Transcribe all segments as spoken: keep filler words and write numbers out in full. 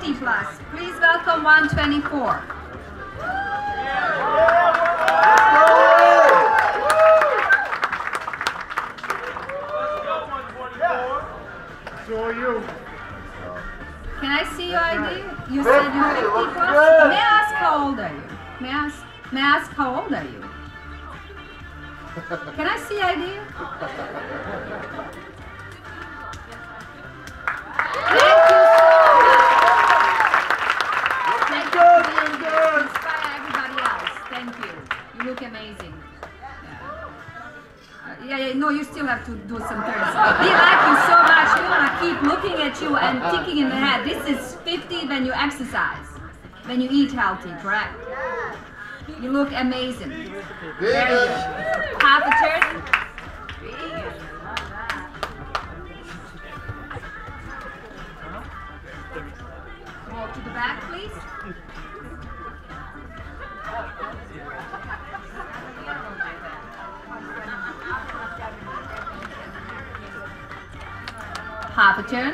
fifty plus. Please welcome one twenty-four. So you. Can I see your I D? You said you're fifty plus? May I ask how old are you? May I ask, may I ask how old are you? Can I see I D? Thank you so much. Thank you for inspire everybody else. Thank you. You look amazing. Yeah. Yeah, yeah, no, you still have to do some turns. We like you so much. We want to keep looking at you and ticking in the head. This is fifty when you exercise, when you eat healthy, correct? You look amazing. Very good. Half a turn. Walk to the back, please. Half a turn.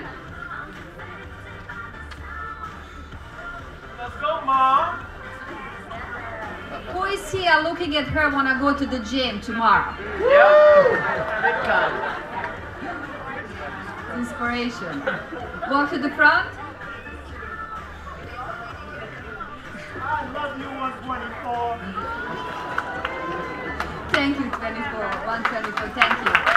Let's go, Mom. Who is here looking at her want to go to the gym tomorrow? Inspiration. Walk to the front. I love you, one twenty-four. Thank you, twenty-four. one twenty-four. Thank you.